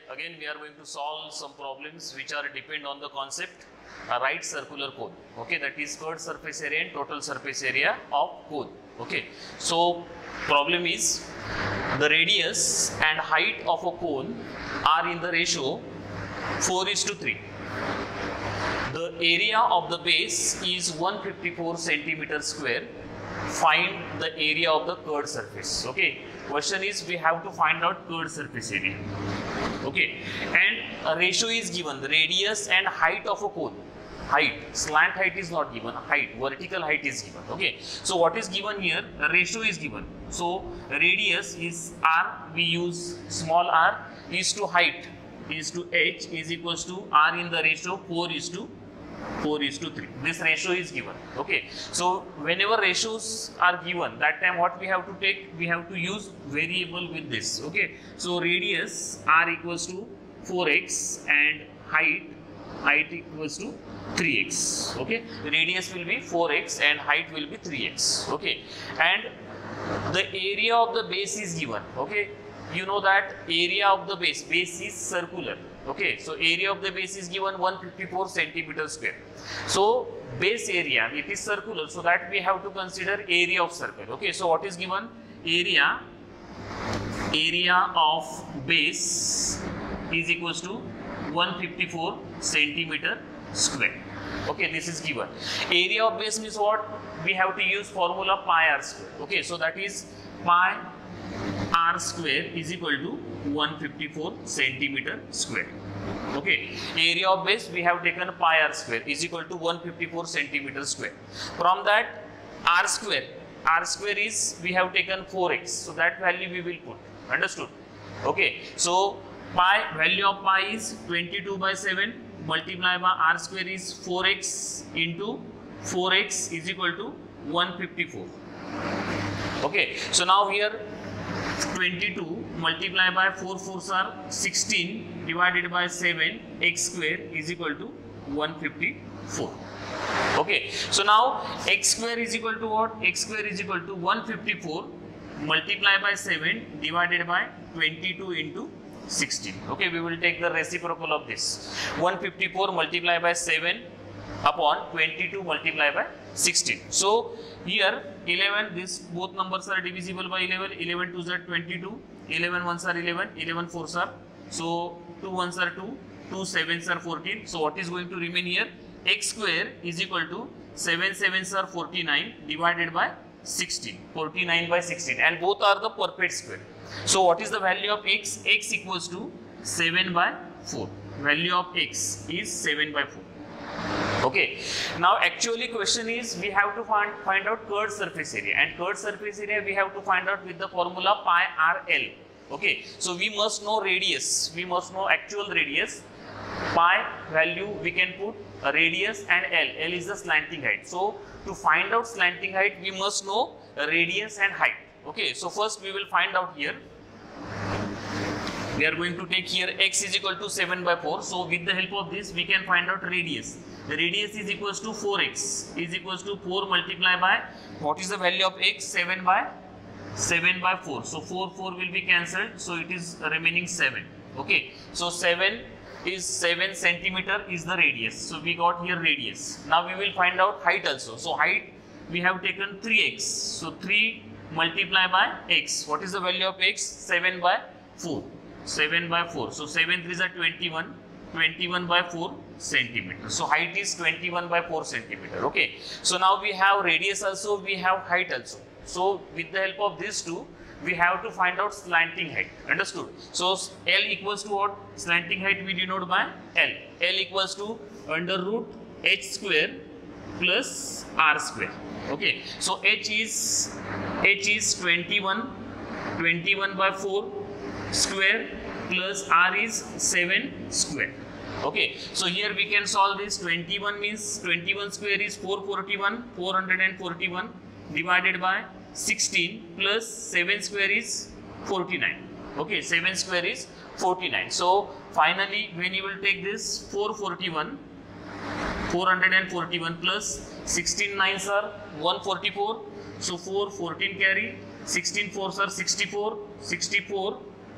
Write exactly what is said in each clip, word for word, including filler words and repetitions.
again we are going to solve some problems which are depend on the concept a right circular cone. Okay, that is curved surface area and total surface area of cone. Okay, so problem is the radius and height of a cone are in the ratio four is to three. The area of the base is one hundred fifty-four centimeter square. Find the area of the curved surface. Okay, question is we have to find out curved surface area. Okay, and a ratio is given, the radius and height of a cone. Height, slant height is not given, height, vertical height is given. Okay, so what is given here? A ratio is given. So radius is r, we use small r, is to height is to h is equals to r in the ratio four is to four is to three. This ratio is given. Okay, so whenever ratios are given, that time what we have to take, we have to use variable with this. Okay, so radius r equals to four x and height height equals to three x. Okay, radius will be four x and height will be three x. Okay, and the area of the base is given. Okay, you know that area of the base, base is circular. Okay, so area of the base is given one hundred fifty-four centimeter square. So base area, it is circular, so that we have to consider area of circle. Okay, so what is given? Area area of base is equals to one hundred fifty-four centimeter square. Okay, this is given. Area of base means what? We have to use formula pi r square. Okay, so that is pi r square is equal to one hundred fifty-four centimeter square. Okay, area of base we have taken pi r square is equal to one hundred fifty-four centimeter square. From that r square, r square is we have taken four x, so that value we will put. Understood? Okay, so pi, value of pi is twenty-two by seven, multiply by r square is four x into four x is equal to one hundred fifty-four. Okay, so now here twenty-two multiply by four fours are sixteen divided by seven, x square is equal to one hundred fifty-four. Okay, so now x square is equal to what? X square is equal to one hundred fifty-four multiply by seven divided by twenty-two into sixteen. Okay, we will take the reciprocal of this. one hundred fifty-four multiply by seven upon twenty-two multiply by sixteen. So here eleven, this both numbers are divisible by eleven. eleven twos are twenty-two, eleven ones are eleven, eleven fours are, so two ones are two, two sevens are fourteen. So what is going to remain here? X square is equal to seven sevens are forty-nine divided by sixteen, forty-nine by sixteen, and both are the perfect square. So what is the value of x? X equals to seven by four. Value of x is seven by four. Okay, now actually question is we have to find find out curved surface area, and curved surface area we have to find out with the formula pi r l. Okay, so we must know radius, we must know actual radius. Pi value we can put a radius and l. L is the slanting height. So to find out slanting height we must know radius and height. Okay, so first we will find out here. We are going to take here x is equal to seven by four. So with the help of this we can find out radius. The radius is equals to four x is equals to four multiplied by, what is the value of x? seven by seven by four. So four, four will be cancelled. So it is remaining seven. Okay, so seven is seven centimeter is the radius. So we got here radius. Now we will find out height also. So height we have taken three x. So three multiplied by x. What is the value of x? seven by four. seven by four. So seven threes are twenty-one. twenty-one by four centimeter. So height is twenty-one by four centimeter. Okay. So now we have radius also, we have height also. So with the help of these two, we have to find out slanting height. Understood? So L equals to what? Slanting height we denote by L. L equals to under root h square plus r square. Okay. So h is h is twenty-one, twenty-one by four square plus r is seven square. Okay, so here we can solve this. Twenty-one means twenty-one square is four hundred forty-one, four hundred forty-one divided by sixteen plus seven square is forty-nine. Okay, seven square is forty-nine. So finally when you will take this four hundred forty-one, four hundred forty-one plus sixteen nines are one hundred forty-four. So four, fourteen carry, sixteen fours are sixty-four, sixty-four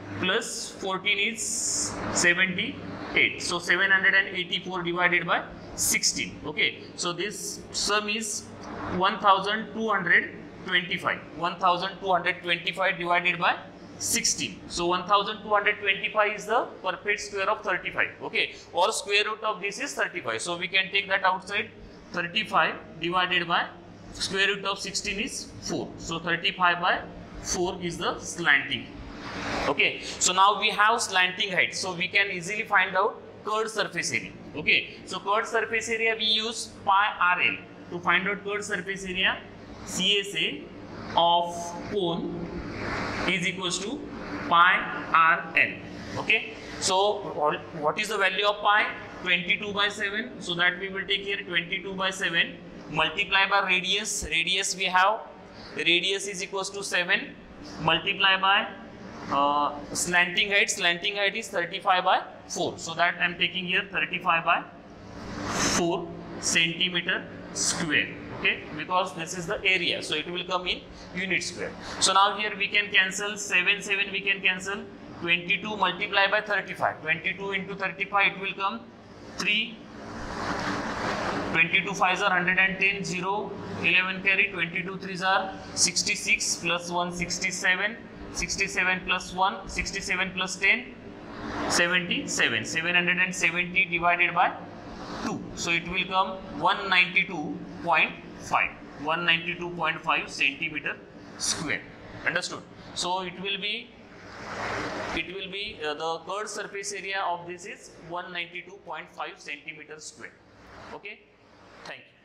plus fourteen is seventy-eight. So seven hundred eighty-four divided by sixteen. Okay, so this sum is one thousand two hundred twenty-five. one thousand two hundred twenty-five divided by sixteen. So one thousand two hundred twenty-five is the perfect square of thirty-five. Okay, or square root of this is thirty-five. So we can take that outside. thirty-five divided by square root of sixteen is four. So thirty-five by four is the slanting. Okay, so now we have slanting height. So we can easily find out curved surface area. Okay, so curved surface area we use pi R L to find out curved surface area. C S A of cone is equals to pi R L. Okay, so what is the value of pi? twenty-two by seven. So that we will take here twenty-two by seven multiply by radius. Radius we have radius is equals to seven multiply by uh, slanting height. Slanting height is thirty-five by four. So that I am taking here thirty-five by four centimeter square. Okay, because this is the area, so it will come in unit square. So now here we can cancel seven, seven we can cancel. twenty-two multiply by thirty-five. twenty-two into thirty-five it will come three. twenty-two fives are one hundred ten, zero, eleven carry, twenty-two threes are sixty-six plus one, sixty-seven, sixty-seven plus one, sixty-seven plus ten, seventy-seven. seven hundred seventy divided by two. So it will come one hundred ninety-two point five. one hundred ninety-two point five centimeter square. Understood? So it will be It will be uh, the curved surface area of this is one hundred ninety-two point five centimeter square. Okay, thank you.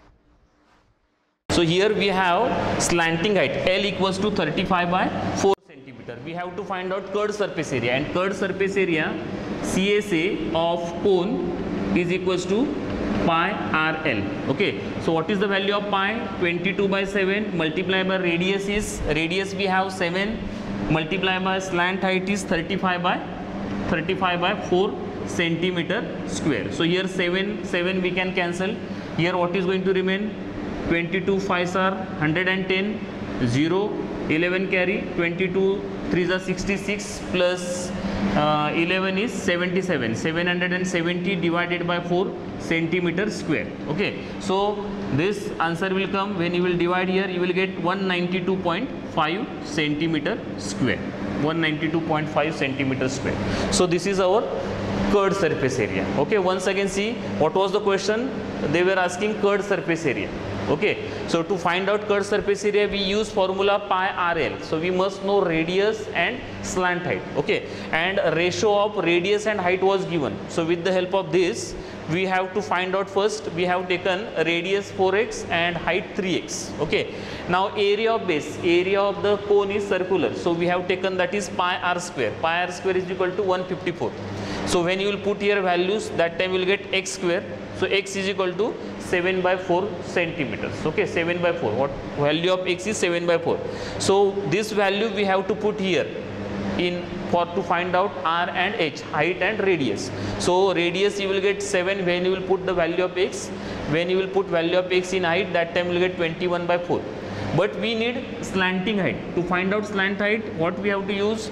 So here we have slanting height L equals to thirty-five by four centimeter. We have to find out curved surface area, and curved surface area C S A of cone is equals to pi R L. Okay, so what is the value of pi? twenty-two by seven multiply by radius is radius we have seven. Multiply by slant height is thirty-five by thirty-five by four centimeter square. So here seven, seven we can cancel. Here what is going to remain? twenty-two fives are one hundred ten, zero, eleven carry, twenty-two threes are sixty-six plus uh, eleven is seventy-seven. seven hundred seventy divided by four centimeter square. Okay, so this answer will come when you will divide here, you will get one hundred ninety-two point five centimeter square. one hundred ninety-two point five centimeter square. So this is our curved surface area. Okay, once again see what was the question. They were asking curved surface area. Okay, so to find out curved surface area we use formula pi R L. So we must know radius and slant height. Okay, and ratio of radius and height was given. So with the help of this we have to find out. First we have taken radius four x and height three x. Okay, now area of base, area of the cone is circular, so we have taken that is pi r square. Pi r square is equal to one hundred fifty-four. So when you will put here values, that time you will get x square. So x is equal to seven by four centimeters. Okay, seven by four. What value of x is seven by four. So this value we have to put here in for to find out r and h, height and radius. So radius you will get seven when you will put the value of x. When you will put value of x in height, that time you will get twenty-one by four. But we need slanting height. To find out slant height, what we have to use?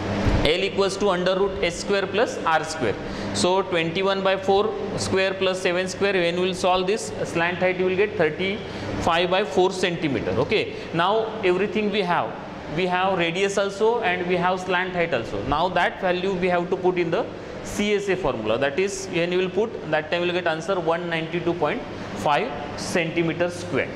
L equals to under root h square plus r square. So twenty-one by four square plus seven square, when we will solve this slant height you will get thirty-five by four centimeter. Okay, now everything we have. We have radius also and we have slant height also. Now that value we have to put in the C S A formula. That is when you will put, that time you will get answer one hundred ninety-two point five centimeter square.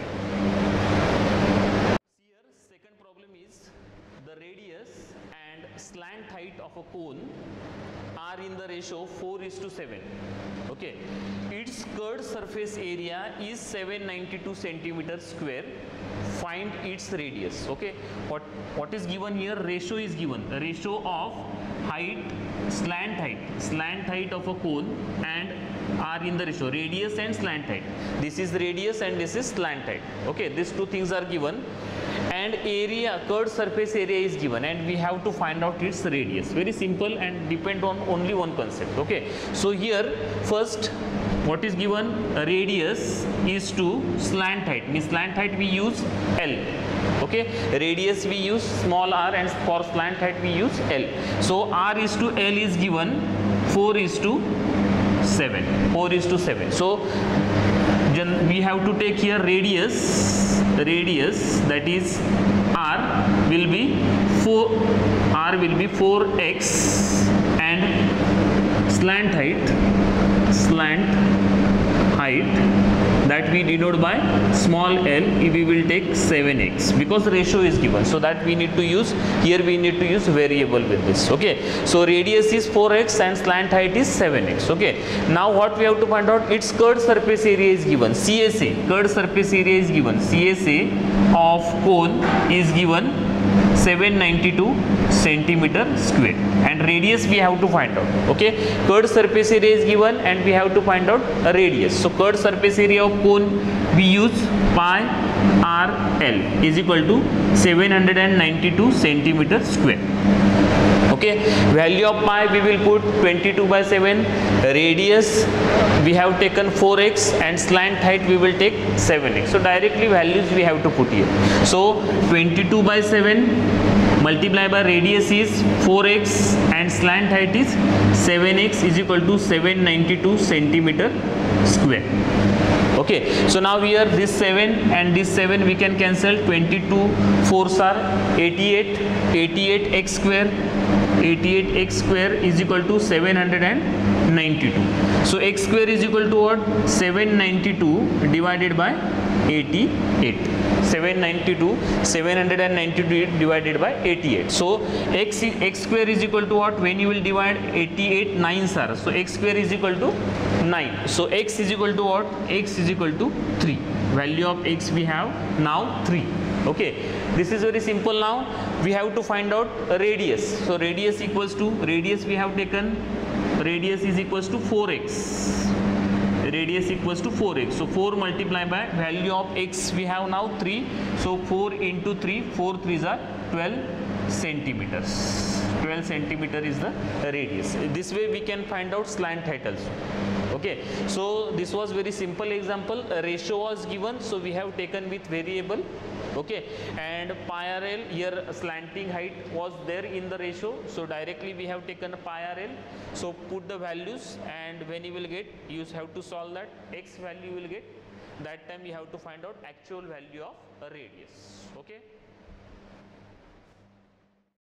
Here second problem is the radius and slant height of a cone are in the ratio four is to seven. Okay, its curved surface area is seven hundred ninety-two centimeter square. Find its radius. Okay, what what is given here? Ratio is given. A ratio of height, slant height, slant height of a cone and are in the ratio radius and slant height. This is radius and this is slant height. Okay, these two things are given, and area, curved surface area is given, and we have to find out its radius. Very simple and depend on only one concept. Okay, so here first what is given? Radius is to slant height, means slant height we use L. Okay, radius we use small r, and for slant height we use L. So r is to L is given four is to seven, four is to seven. So we have to take here radius, radius that is r will be four, r will be four x, and slant height, slant height that we denote by small l, we will take seven x, because the ratio is given. So that we need to use, here we need to use variable with this. Okay, so radius is four x and slant height is seven x. Okay, now what we have to find out, its curved surface area is given. C S A, curved surface area is given. C S A of cone is given seven ninety-two centimeter square, and radius we have to find out. Okay, curved surface area is given and we have to find out a radius. So curved surface area of cone we use pi r L is equal to seven hundred ninety-two centimeter square. Okay, value of pi we will put twenty-two by seven, radius we have taken four x, and slant height we will take seven x. So directly values we have to put here. So twenty-two by seven multiply by radius is four x and slant height is seven x is equal to seven ninety-two centimeter square. Okay, so now here this seven and this seven we can cancel. Twenty-two fours are eighty-eight, eighty-eight x square, eighty-eight x square is equal to seven hundred ninety-two. So x square is equal to what? seven ninety-two divided by eighty-eight. seven ninety-two, seven hundred ninety-two divided by eighty-eight. So x, x square is equal to what? When you will divide eighty-eight, nines are. So x square is equal to nine. So x is equal to what? X is equal to three. Value of x we have now three. Okay, this is very simple. Now we have to find out radius. So radius equals to, radius we have taken, radius is equals to four x. Radius equals to four x. So four multiply by value of x we have now three. So four into three, four threes are twelve centimeters. twelve centimeter is the radius. This way we can find out slant height also. Okay, so this was very simple example. A ratio was given, so we have taken with variable. Okay, and pi r L, here slanting height was there in the ratio, so directly we have taken pi r L. So put the values, and when you will get, you have to solve that. X value you will get, that time you have to find out actual value of a radius. Okay.